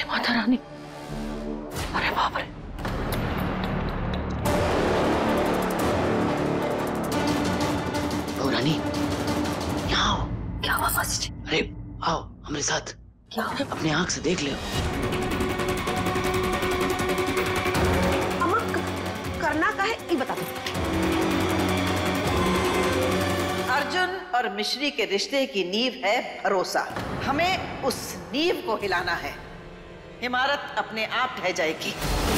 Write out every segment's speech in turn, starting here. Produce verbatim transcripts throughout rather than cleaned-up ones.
हे माता रानी, अरे बाप रे। बहू रानी, यहाँ आओ। क्या हुआ मासी जी? अरे आओ हमारे साथ। क्या हुआ? अपनी आंख से देख ले। अम्मा करना का है ये बता दो। अर्जुन और मिश्री के रिश्ते की नींव है भरोसा। हमें उस नींव को हिलाना है, इमारत अपने आप ढह जाएगी।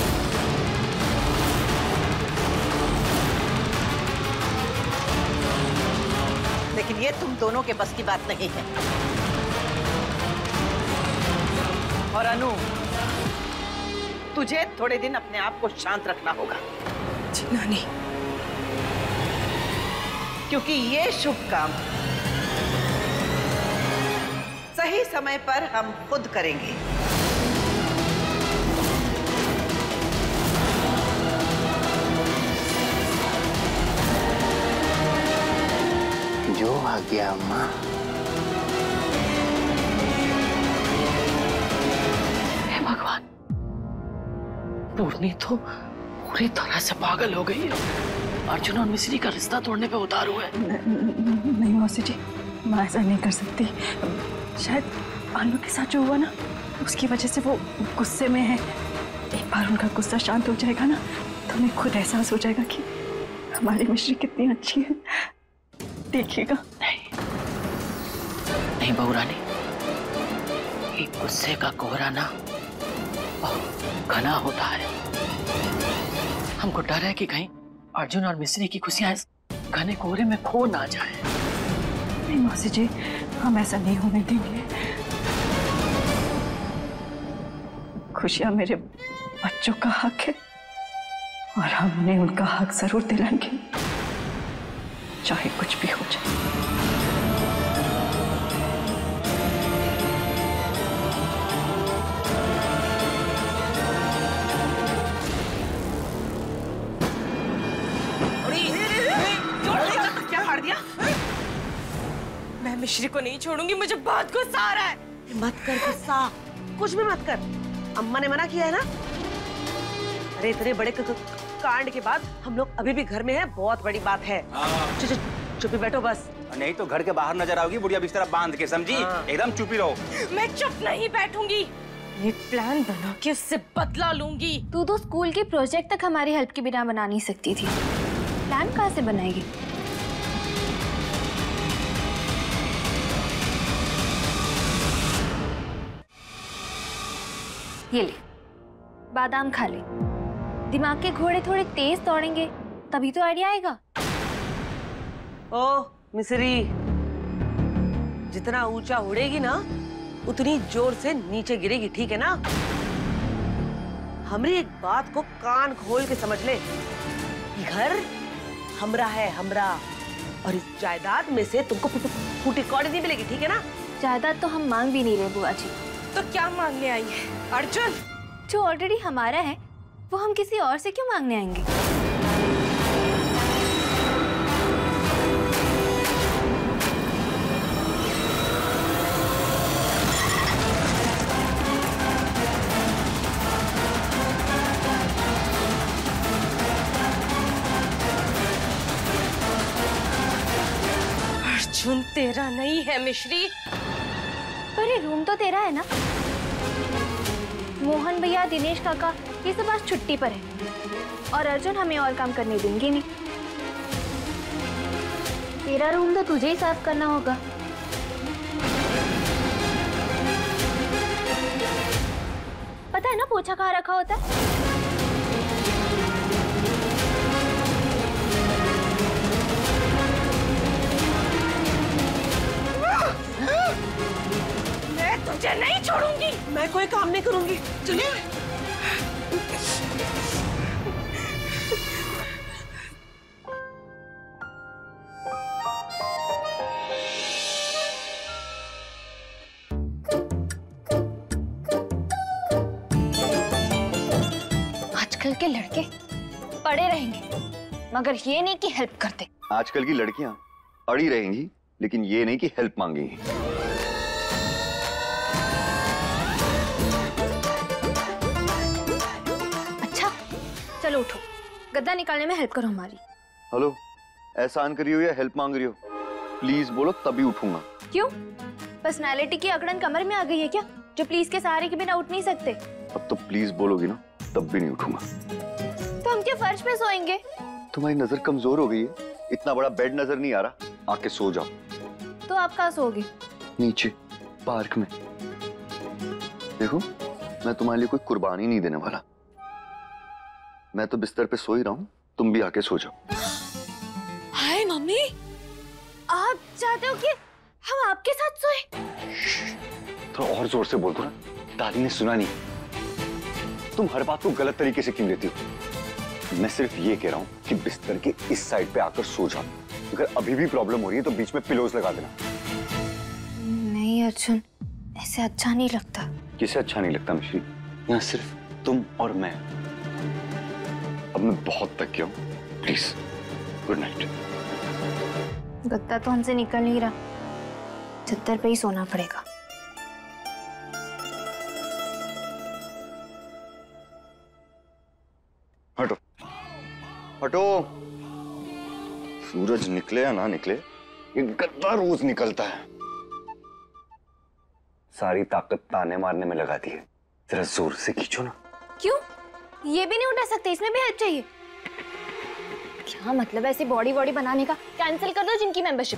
लेकिन ये तुम दोनों के बस की बात नहीं है। और अनु, तुझे थोड़े दिन अपने आप को शांत रखना होगा। जी नानी। क्योंकि ये शुभ काम सही समय पर हम खुद करेंगे। जो आ गया अम्मा। हे भगवान, पूर्णी तो पूरी तरह से पागल हो गई है। अर्जुन और मिश्री का रिश्ता तोड़ने पे उतारू है। नहीं मौसी जी, मैं ऐसा नहीं कर सकती। शायद आलू के साथ जो हुआ ना, उसकी वजह से वो गुस्से में है। एक बार उनका गुस्सा शांत हो जाएगा ना, तो उन्हें खुद एहसास हो जाएगा कि हमारी मिश्री कितनी अच्छी है। देखिएगा। नहीं नहीं बहू रानी, ये गुस्से का कोहरा ना बहुत घना होता है। हमको डर है कि कहीं अर्जुन और मिश्री की खुशियां इस घने कोहरे में खो ना जाए। नहीं मौसी जी, हम ऐसा नहीं होने देंगे। खुशियां मेरे बच्चों का हक है और हम उन्हें उनका हक जरूर दिलाएंगे, चाहे कुछ भी हो जाए। क्या फाड़ दिया? मैं मिश्री को नहीं छोड़ूंगी, मुझे बहुत गुस्सा आ रहा है। मत कर गुस्सा, कुछ भी मत कर। अम्मा ने मना किया है ना। अरे इतने बड़े कांड के बाद हम लोग अभी भी घर में हैं, बहुत बड़ी बात है। चुप चुप चुप बैठो बस। नहीं तो घर के बाहर नजर आओगी बुढ़िया बिस्तर बांध के, समझी? एकदम चुप ही रहो। मैं चुप नहीं बैठूंगी, एक प्लान बना के उससे बदला लूंगी। तू तो स्कूल के प्रोजेक्ट तक हमारी हेल्प के बिना बना नहीं सकती थी, प्लान कहाँ से बनाएगी? ये ले, बादाम खा ले। दिमाग के घोड़े थोड़े तेज दौड़ेंगे तभी तो आइडिया आएगा। ओ मिश्री, जितना ऊंचा उड़ेगी ना उतनी जोर से नीचे गिरेगी, ठीक है ना? हमारी एक बात को कान खोल के समझ ले, घर हमरा है, हमरा, और इस जायदाद में से तुमको फूटी कौड़ी नहीं मिलेगी, ठीक है ना? जायदाद तो हम मांग भी नहीं रहे बुआ जी। तो क्या मांगने आई है? अर्जुन जो ऑलरेडी हमारा है वो हम किसी और से क्यों मांगने आएंगे? अर्जुन तेरा नहीं है मिश्री। पर ये रूम तो तेरा है ना? मोहन भैया, दिनेश काका, ये सब आज छुट्टी पर है और अर्जुन हमें और काम करने देंगे नहीं। तेरा रूम तो तुझे ही साफ करना होगा। पता है ना पोछा कहाँ रखा होता है? मैं तुझे नहीं छोड़ूंगी। मैं कोई काम नहीं करूंगी, चलिए। आजकल के लड़के पड़े रहेंगे मगर ये नहीं कि हेल्प करते। आजकल की लड़कियां अड़ी रहेंगी लेकिन ये नहीं कि हेल्प मांगेंगी। गद्दा निकालने में हेल्प करो हमारी। हेलो, एहसान करी हो या हेल्प मांग रही हो? प्लीज बोलो तभी उठूंगा। क्यों? पर्सनालिटी की अकड़न कमर में आ गई है क्या, जो प्लीज के सहारे के बिना उठ नहीं सकते? अब तो प्लीज बोलोगी ना, तब भी नहीं उठूंगा। तो हम क्या फर्श पे सोएंगे? तुम्हारी नजर कमजोर हो गई है, इतना बड़ा बेड नजर नहीं आ रहा, आके सो जाओ। तो आप कहाँ सोओगे? नीचे पार्क में। देखो, मैं तुम्हारे लिए कोई कुर्बानी नहीं देने वाला। मैं तो बिस्तर पे सो ही रहा हूँ, तुम भी आके सो जाओ। हाय मम्मी, आप चाहते हो कि हम आपके साथ सोए? थोड़ा और जोर से बोल दो ना, दादी ने सुना नहीं। तुम हर बात को गलत तरीके से क्यों लेती हो? मैं सिर्फ ये कह रहा हूँ कि बिस्तर के इस साइड पे आकर सो जाओ। अगर अभी भी प्रॉब्लम हो रही है तो बीच में पिलोज लगा देना। नहीं अर्जुन, ऐसे अच्छा नहीं लगता। किसे अच्छा नहीं लगता मिश्री? यहाँ सिर्फ तुम और मैं। अब मैं बहुत थक गया हूँ, प्लीज गुड नाइट। गद्दा तो हमसे निकल नहीं रहा, चद्दर पे ही सोना पड़ेगा। हटो हटो। सूरज निकले या ना निकले, ये गद्दा रोज निकलता है। सारी ताकत ताने मारने में लगा दी है, जरा जोर से खींचो ना। क्यों? ये भी नहीं उठा सकते? इसमें भी हेल्प चाहिए? क्या मतलब ऐसी बॉडी बॉडी बनाने का? कैंसिल कर दो जिनकी मेंबरशिप।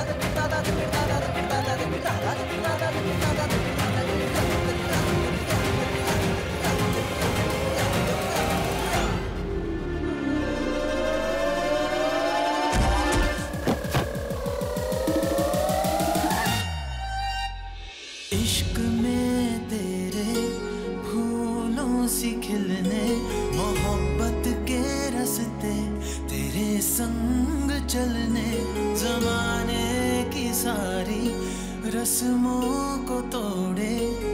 इश्क में तेरे फूलों सी खिलने, मोहब्बत के रास्ते तेरे संग चलने, जमाने की सारी रस्मों को तोड़े